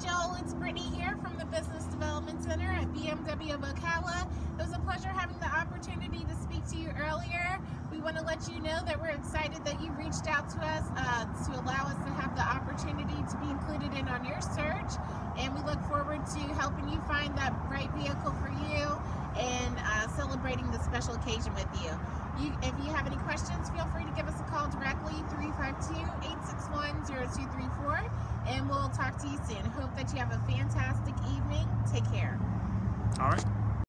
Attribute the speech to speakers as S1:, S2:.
S1: Joel, it's Brittany here from the Business Development Center at BMW of Ocala. It was a pleasure having the opportunity to speak to you earlier. We want to let you know that we're excited that you reached out to us to allow us to have the opportunity to be included in on your search. And we look forward to helping you find that right vehicle for you and celebrating the special occasion with you. If you have any questions, feel free to give us a call directly, 352-861-0234, and we'll talk to you soon. Hope that you have a fantastic evening. Take care.
S2: All right.